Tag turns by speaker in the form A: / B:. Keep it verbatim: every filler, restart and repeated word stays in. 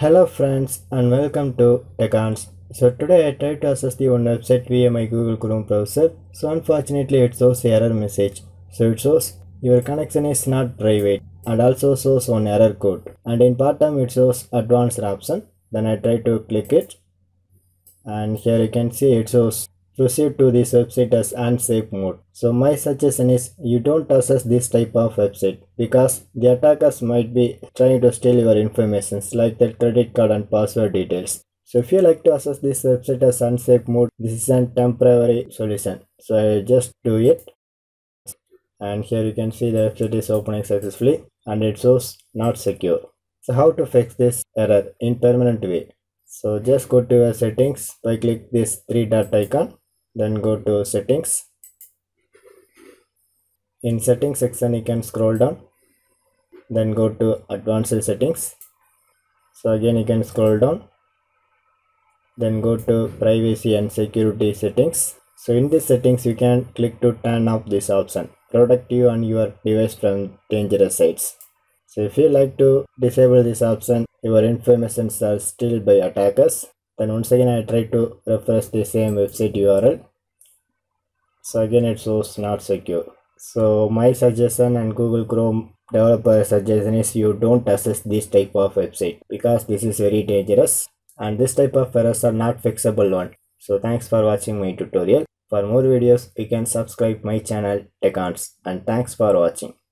A: Hello friends and welcome to Techans. So today I tried to access the one website via my Google Chrome browser. So unfortunately it shows error message. So it shows your connection is not private and also shows one error code. And in bottom it shows advanced option. Then I try to click it. And here you can see it shows proceed to this website as unsafe mode. So my suggestion is you don't access this type of website because the attackers might be trying to steal your information like that credit card and password details. So if you like to access this website as unsafe mode, this is a temporary solution. So I just do it. And here you can see the website is opening successfully and it shows not secure. So how to fix this error in permanent way? So just go to your settings by click this three dot icon. Then go to settings. In settings section you can scroll down, then go to advanced settings. So again you can scroll down, then go to privacy and security settings. So in this settings you can click to turn off this option, protect you and your device from dangerous sites. So if you like to disable this option, your information are stealed by attackers, then once again I try to refresh the same website U R L. So again it shows not secure. So my suggestion and Google Chrome developer suggestion is you don't access this type of website because this is very dangerous and this type of errors are not fixable one. So thanks for watching my tutorial. For more videos you can subscribe my channel Techans, and thanks for watching.